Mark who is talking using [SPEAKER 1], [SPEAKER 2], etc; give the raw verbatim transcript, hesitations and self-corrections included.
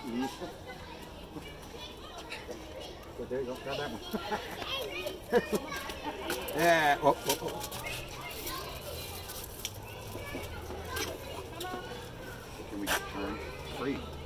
[SPEAKER 1] There you go. Grab that one. Yeah. Oh, oh, oh. Can we just turn free?